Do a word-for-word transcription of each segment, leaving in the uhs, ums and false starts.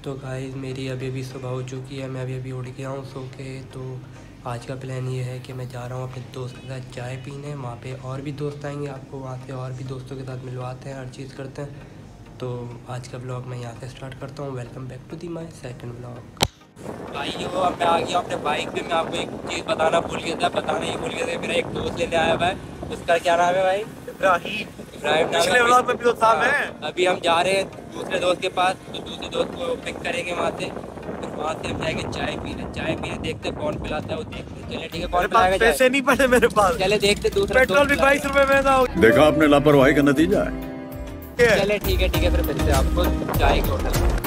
तो गाइस मेरी अभी अभी सुबह हो चुकी है, मैं अभी अभी उठ गया हूँ सो के। तो आज का प्लान ये है कि मैं जा रहा हूँ अपने दोस्त के साथ चाय पीने। वहाँ पे और भी दोस्त आएंगे, आपको वहाँ से और भी दोस्तों के साथ मिलवाते हैं, हर चीज़ करते हैं। तो आज का ब्लॉग मैं यहाँ से स्टार्ट करता हूँ। Welcome back to the my second blog. भाई वो अब मैं आ गया अपने बाइक पे। मैं आपको एक चीज़ बताना भूल गया था, बताना ही भूल गया था। मेरा एक दोस्त लेने आया हुआ है, उसका क्या नाम है भाई? इब्राहिम। इब्राहिम नाम पिछले व्लॉग में भी दोस्त साहब हैं। अभी हम जा रहे हैं दूसरे दोस्त के पास, तो दूसरे दोस्त को पिक करेंगे वहाँ से। फिर वहाँ से हम जाएंगे चाय पीने। चाय पीने देखते कौन पिलाता है, वो देखते। चले ठीक है, कौन पिलाएगा? पैसे नहीं पड़े मेरे पास। चले देखते दूसरा। पेट्रोल भी बाईस रुपए में था। देखा आपने लापरवाही का नतीजा है। चले ठीक है ठीक है, फिर मिलते हैं आपको चाय के होटल में।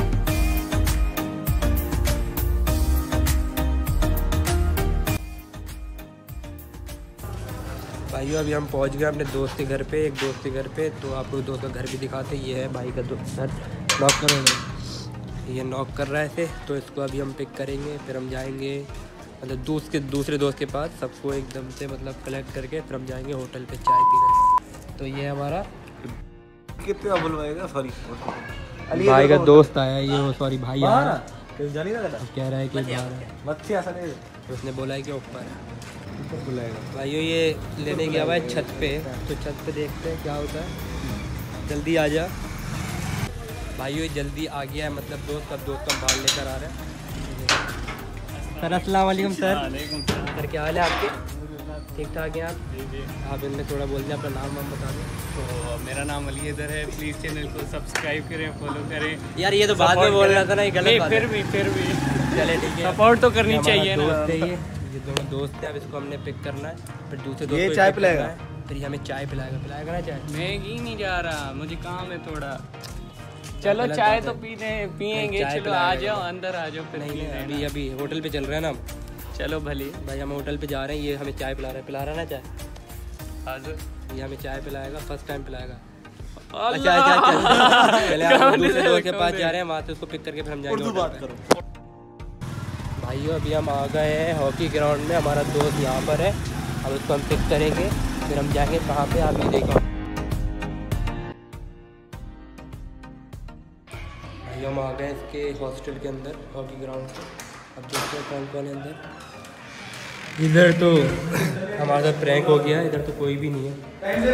भाइयों अभी हम पहुंच गए अपने दोस्त के घर पे, एक दोस्त के घर पे। तो आपको दोस्त का घर भी दिखाते। ये है भाई का दोस्त घर। नॉक करो, ये नॉक कर रहा है ऐसे। तो इसको अभी हम पिक करेंगे, फिर हम जाएंगे मतलब दूसरे दूसरे दोस्त के पास, सबको एकदम से मतलब कलेक्ट करके फिर हम जाएंगे होटल पे चाय पीने। तो ये हमारा कितना बुलवाएगा? सॉरी भाई का दोस्त आया ये, वो सॉरी भाई आया, जानी ना कह रहा है कि बाहर है। मच्छी ऐसा नहीं तो उसने बोला है कि ऊपर है। बुलाएगा। भाइयों ये लेने गया हुआ है छत पे, तो छत पे देखते हैं क्या होता है। जल्दी आ जा भाइयों, ये जल्दी आ गया है, मतलब दोस्त अब दोस्त का बाल लेकर आ रहा है। सर अस्सलाम वालेकुम सर। सर क्या हाल है आपके? ठीक ठाक हैं आप? आप इनमें थोड़ा बोल दें, अपना नाम वाम बता दें। तो मेरा नाम अली इधर है। प्लीज़ चैनल को सब्सक्राइब करें, फॉलो करें। यार ये तो बाद में बोल रहा था ना, ये गलत बात है। फिर भी फिर भी चले ठीक है, सपोर्ट तो करनी चाहिए ना। दोस्त है ये ये दोनों दोस्त हैं। अब इसको हमने पिक करना है, फिर दूसरे दोस्त ये को चाय pick करना पिलाएगा? है, फिर ये हमें चाय पिलाएगा। पिलाएगा ना चाय? मैं ही नहीं जा रहा, मुझे काम है थोड़ा। चलो गलत चाय बात तो है। पीने पियेंगे। चाय चलो आ पिलाएगा। जाओ, अंदर आ जाओ, फिर नहीं पी नहीं, लेना। अभी अभी होटल पे चल रहे हैं ना हम। चलो भले भाई हम होटल पे जा रहे हैं, ये हमें चाय पिला रहा है। पिला रहा है ना चाय? हाजिर। ये हमें चाय पिलाएगा, फर्स्ट टाइम पिलाएगा। अल्लाह। अच्छा अच्छा चल चले हम कौन दूसरे है? दोस्त के कौन पास है? जा रहे हैं, वहाँ से उसको पिक करके फिर हम जाएंगे उर्दू होटल बात पे। करो। भाइयों अभी हम आ गए हैं हॉकी ग्राउंड में, हमारा दोस्त यहाँ पर है। अब उसको हम पिक करेंगे, फिर हम जाएंगे कहाँ पे आप ये देखो। भाइयों हम आ गए इसके हॉस्टल के अंदर, हॉकी ग्राउंड पे। अब देखते हैं कौन कौन है अंदर। इधर तो हमारा साथ प्रैंक हो गया, इधर तो कोई भी नहीं है।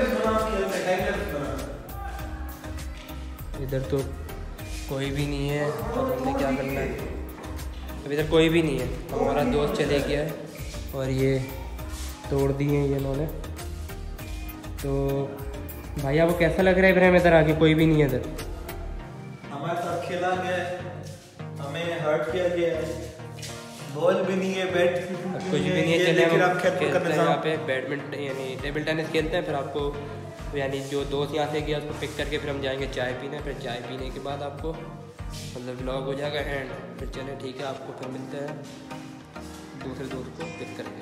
इधर तो कोई भी नहीं है। अब हमने क्या करना है? अब इधर कोई भी नहीं है, हमारा दोस्त चले गया है और ये तोड़ दिए हैं ये इन्होंने। तो भाई आपको कैसा लग रहा है इब्राहिम इधर आके? कोई भी नहीं है इधर। हमारे साथ खेला गया, हमें हर्ट किया गया, बॉल भी नहीं है, बैट अब कुछ भी नहीं है। चले हम खेलते हैं यहाँ पे बैडमिंटन यानी टेबल टेनिस खेलते हैं। फिर आपको यानी जो दोस्त यहाँ से गया उसको पिक करके फिर हम जाएंगे चाय पीने। फिर चाय पीने के बाद आपको मतलब व्लॉग हो जाएगा एंड। फिर चले ठीक है, आपको फिर मिलते हैं दूसरे दोस्त को पिक करके।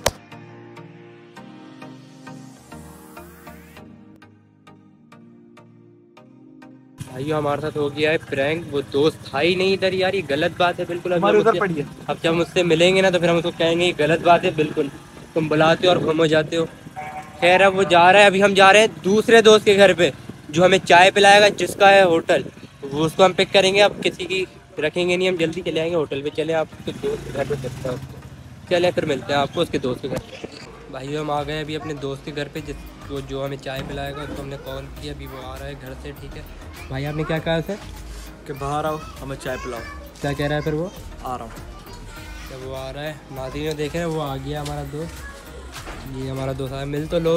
भाइयों हमारे साथ हो गया है प्रैंक, वो दोस्त था ही नहीं इधर। यार ये गलत बात है बिल्कुल। अब उधर पड़ी है। अब जब मुझसे मिलेंगे ना तो फिर हम उसको कहेंगे ये गलत बात है बिल्कुल, तुम बुलाते हो और गुम हो जाते हो। खैर अब वो जा रहा है, अभी हम जा रहे हैं दूसरे दोस्त के घर पे जो हमें चाय पिलाएगा, जिसका है होटल। वो उसको हम पिक करेंगे, अब किसी की रखेंगे नहीं, हम जल्दी चले आएंगे होटल पे। चले आप उसके दोस्त के घर पे चलते हैं उसको। चले फिर मिलते हैं आपको उसके दोस्त के घर पे। भाई हम आ गए अभी अपने दोस्त के घर पे, जिसको जो हमें चाय पिलाएगा उसको हमने कॉल किया। अभी वो आ रहा है घर से। ठीक है भाई, आपने क्या कहा सर? कि बाहर आओ, हमें चाय पिलाओ। क्या कह रहा है फिर वो? आ रहा हूँ। जब वो आ रहा है, नाज़रीन देख रहे हैं वो आ गया हमारा दोस्त। ये हमारा दोस्त आया, मिल तो लो।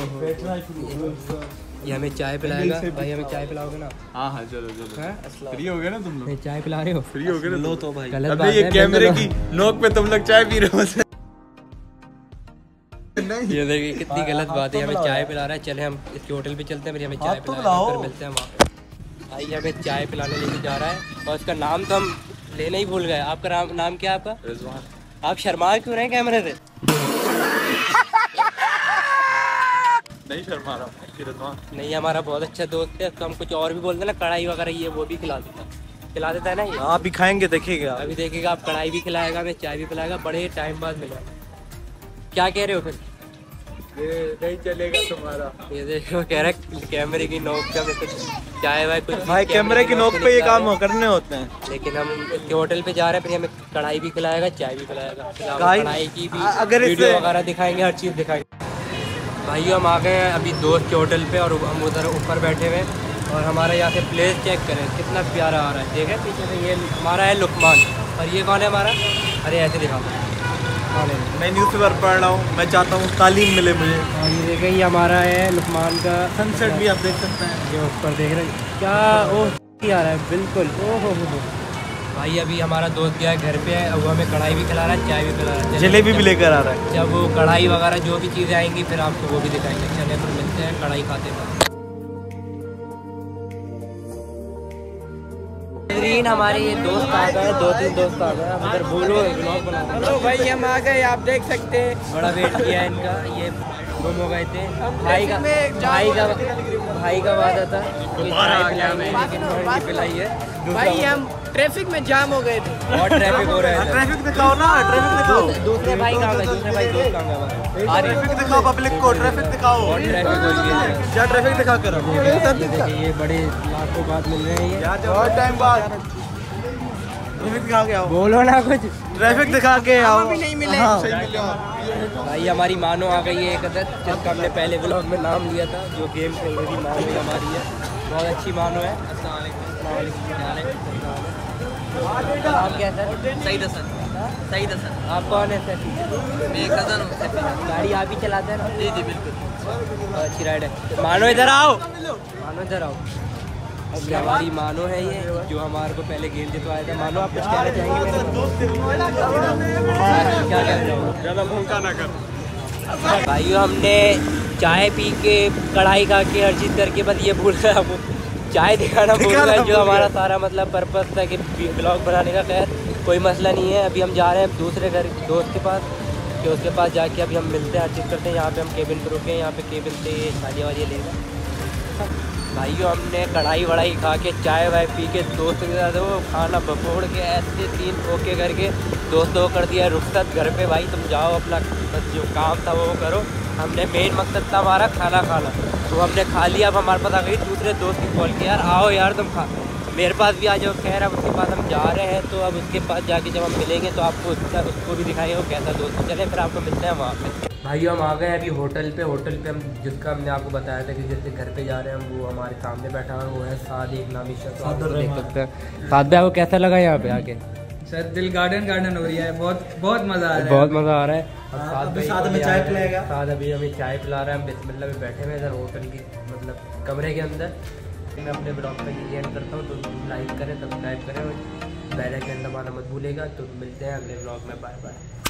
ये हमें चाय पिलाएगा। भाई हमें चाय पिलाओगे ना? हाँ हाँ चलो चलो। हैं? फ्री हो गए ना तुम लोग? नहीं चाय पिला रहे हो? फ्री हो गए ना? लो तो भाई। गलत अबे बात ये है, कैमरे मिल तो की नोक पे तुम लोग चाय पी रहे हो। नहीं ये देखिए कितनी गलत बात है। हमें चाय पिला रहा है। चले हम इसके होटल पे चलते हैं, फिर हमें चाय पिलाएगा, फिर मिलते हैं वहाँ पे। भाई हमें चाय पिलाने लेके जा रहा है और उसका नाम तो हम लेना ही भूल गए। आपका नाम नाम क्या है आपका? रिजवान। आप शर्मा क्यों रहे हैं कैमरे से? नहीं शर्मा रहा हूँ, रिजवान। नहीं, हमारा बहुत अच्छा दोस्त है, तो हम कुछ और भी बोलते हैं ना, कढ़ाई वगैरह ये वो भी खिला देता है, खिला देता है ना ये। आप भी खाएंगे, देखिएगा अभी देखिएगा, आप कढ़ाई भी खिलाएगा, हमें चाय भी पिलाएगा, बड़े टाइम बाद मिला। क्या कह रहे हो फिर? ये नहीं चलेगा तुम्हारा। ये देखो कह रहा है कैमरे की नोक पे हमें कुछ चाय वाय कुछ भाई कैमरे की नोक पे ये काम हो करने होते हैं। लेकिन हम इसके होटल पे जा रहे हैं, फिर हमें कढ़ाई भी खिलाएगा, चाय भी खिलाएगा, फिर हम भाई, कढ़ाई की भी अगर वीडियो इससे- वगैरह दिखाएंगे, हर चीज़ दिखाएंगे। भाई हम आ गए हैं अभी दोस्त के होटल पे और हम उधर ऊपर बैठे हुए हैं और हमारा यहाँ से प्लेस चेक करें कितना प्यारा आ रहा है। देखें पीछे से, ये हमारा है लुकमान और ये कौन है हमारा, अरे ऐसे दिखा कौन है। मैं न्यूज़पेपर पढ़ रहा हूँ, मैं चाहता हूँ तालीम मिले मुझे। और ये देखें ये हमारा है लुकमान का सनसेट भी आप देख सकते हैं। ये ऊपर देख रहे हैं क्या, ओह आ रहा है बिल्कुल। ओह हो हो भाई अभी हमारा दोस्त गया है घर पे है, वो हमें कढ़ाई भी खिला रहा है, चाय भी खिला रहा है, जलेबी भी लेकर आ रहा है। जब वो कढ़ाई वगैरह जो भी चीज़ें आएंगी फिर आपको वो भी दिखाएंगे। चले फिर मिलते हैं कढ़ाई खाते हैं। हमारे ये दोस्त आ गए, दो तीन दोस्त आ गए, उधर बोलो ब्लॉग बना। हेलो भाई हम आ गए, आप देख सकते हैं। बड़ा वेट किया है इनका, ये गुम हो गए थे। भाई का भाई का भाई का वादा था कि चाय पिलाएंगे, लेकिन उन्होंने पिलाई है। भाई हम ट्रैफिक में जाम हो गए थे। बहुत ट्रैफिक हो रहा है। ट्रैफिक दिखाओ ना, ट्रैफिक दिखाओ। दूसरे भाई कहाँ गए, दूसरे भाई दोस्त कहाँ गए? आ रहे ट्रैफिक दिखाओ पब्लिक को, ट्रैफिक दिखाओ। बहुत ट्रैफिक हो रही है। क्या ट्रैफिक दिखा कर देखिए ये बड़े लाखों बाद मिल रहे हैं ये। बहुत टाइम बाद ट्रैफिक दिखा के आओ। बोलो ना कुछ। ट्रैफिक दिखा के आओ। अभी नहीं मिले। हाँ। भाई हमारी मानो आ गई है एक अदर, जिसका हमने पहले ब्लॉग में नाम लिया था, जो गेम खेल रही थी। मानो ही हमारी है, बहुत अच्छी मानो है। आप क्या सर? सही दसन सही दसन आप कौन है सर? मैं कजन हूँ। गाड़ी आप ही चलाते हैं ना? जी जी बिल्कुल। अच्छी राइड है। मानो इधर आओ, मानो इधर आओ। अब हमारी मानो है ये, जो हमारे को पहले गेम जितवाया था। मानो आप कुछ कहना चाहेंगे मेरे को? क्या कहना चाहोगे? ज़्यादा भूखा ना कर। भाइयों हमने चाय पी के, कढ़ाई खा के, हर चीज़ करके बस ये भूल गया वो चाय दिखाना भूल गया, जो हमारा सारा मतलब पर्पस था कि ब्लॉग बनाने का। खैर कोई मसला नहीं है। अभी हम जा रहे हैं दूसरे घर दोस्त के पास, कि उसके पास जाके अभी हम मिलते हैं, हर चीज़ करते हैं। यहाँ पे हम केबिन पर रुके हैं, यहाँ पे केबिन से शादी वादी लेगा। भाइयों हमने कढ़ाई वढ़ाई खा के, चाय वाय पी के, दोस्तों के साथ वो खाना बपोड़ के ऐसे तीन ओके करके दोस्तों को कर दिया रुखसत घर पे। भाई तुम जाओ अपना बस जो काम था वो करो। हमने मेन मकसद था हमारा खाना खाना, तो हमने खा लिया। अब हमारे पास आ गई दूसरे दोस्त की कॉल की, यार आओ यार तुम खा, मेरे पास भी आ जाओ। खैर अब उसके पास हम जा रहे हैं, तो अब उसके पास जाके जब हम मिलेंगे तो आपको उसका उसको भी दिखाएंगे वो कैसा दोस्त है। चले फिर आपको मिलते हैं वहाँ पे। भाइयों हम आ गए अभी होटल पे। होटल पे हम जिसका हमने आपको बताया था कि जिसके घर पे जा रहे हैं हम, वो हमारे सामने बैठा है, वो है साद एक नामी शख्स। आप देख सकते हैं। साद भाई आपको कैसा लगा यहाँ पे आके? सर दिल गार्डन गार्डन हो रही है, बहुत बहुत मजा आ रहा है। बहुत मज़ा आ रहा है। और हाँ, साद अभी भाई साद को हमें भी चाय आया है। पिलाएगा। साद अभी हमें चाय पिला रहा है। हम बिस्मिल्लाह में बैठे हुए इधर होटल की मतलब कमरे के अंदर। मैं अपने ब्लॉग का ये एंड करता हूँ, तो लाइक करें, सब्सक्राइब करें और बेल आइकन दबाना मत भूलेगा। तो मिलते हैं अगले ब्लॉग में। Bye bye.